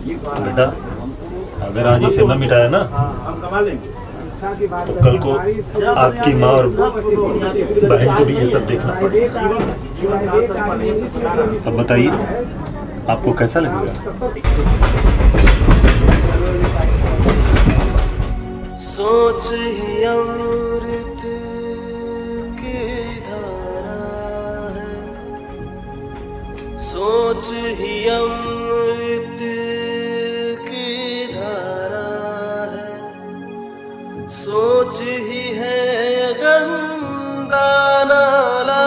बेटा अगर आज इसे न मिटाया ना तो कल को आपकी माँ और बहन को भी ये सब देखना पड़ेगा। अब बताइए आपको कैसा लगेगा? सोच ही अमृत की धारा है, सोच ही अमृत की धारा है, सोच ही है गंगा नाला,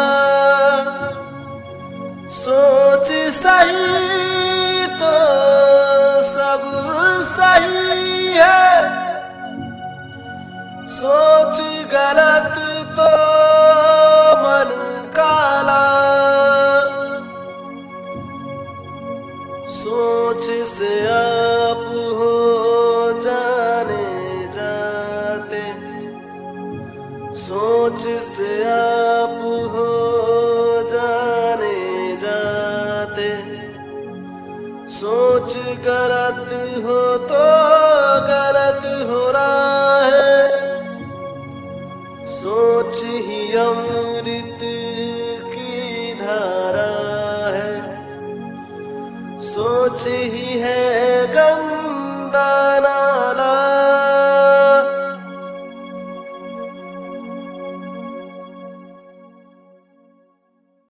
सोच सही तो सब सही है, सोच गलत तो मन काला, सोच से आप हो जाने जाते, सोच से आप हो जाने जाते, सोच गलत हो तो गलत हो रहा है, सोच ही अमृत की धारा है, सोच ही है गंगा नाला।